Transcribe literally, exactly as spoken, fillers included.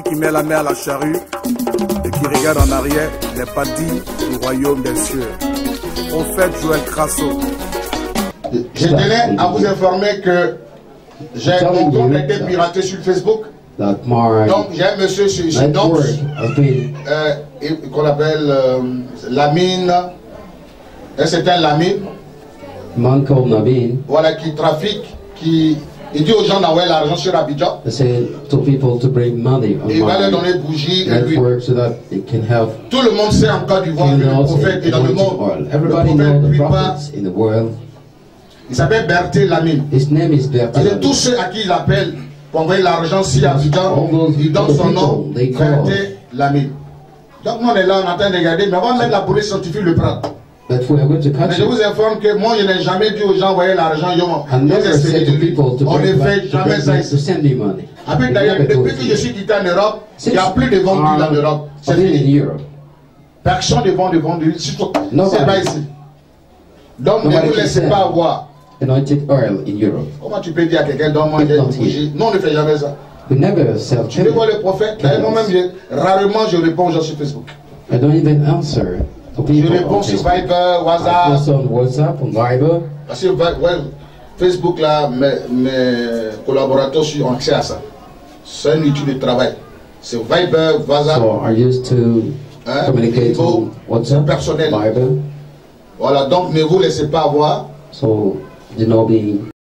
qui met la main à la charrue et qui regarde en arrière n'est pas digne du royaume des cieux. Prophète Joël Crasso. Je tenais à vous informer que j'ai mon compte a été piraté sur Facebook. Donc j'ai un monsieur chez, chez Dox euh, qu'on appelle euh, Lamine, un certain Lamine, voilà, qui trafique, qui il dit aux gens d'envoyer l'argent sur Abidjan. To people to bring money on il va leur donner bougie et l'huile. So that it can help. Tout le monde sait en Côte d'Ivoire que le prophète est dans le monde. Everybody knows the prophets in the world. Il s'appelle Berthé Lamine. His name is Berthé Lamine. Tous ceux à qui il appelle pour envoyer l'argent si à Abidjan, il donne son nom, Berthé Lamine. Donc nous on est là, on est en train de regarder, mais avant même la police scientifique le prend. Mais je vous informe que moi je n'ai jamais dit aux gens envoyer l'argent, on ne fait jamais ça ici. Après d'ailleurs, depuis que je suis quitté en Europe, il n'y a plus de vendus en Europe. C'est fini. Personne ne vend de vendus, c'est pas ici. Donc ne vous laissez pas avoir. Anointed oil in Europe. Comment tu peux dire à quelqu'un donne-moi une bougie? Non, on ne fait jamais ça. We never sell. Tu veux voir le prophète? D'ailleurs, moi-même, rarement je réponds aux gens sur Facebook. I don't even answer to people. Je réponds sur Viber, WhatsApp. Also on WhatsApp, on Viber. Parce que ouais, Facebook, là, mes, mes collaborateurs ont accès à ça. C'est un outil de travail. C'est Viber, WhatsApp. So I used to hein, communicate on WhatsApp, personnel. Viber. Voilà, donc ne vous laissez pas avoir. So, you know, being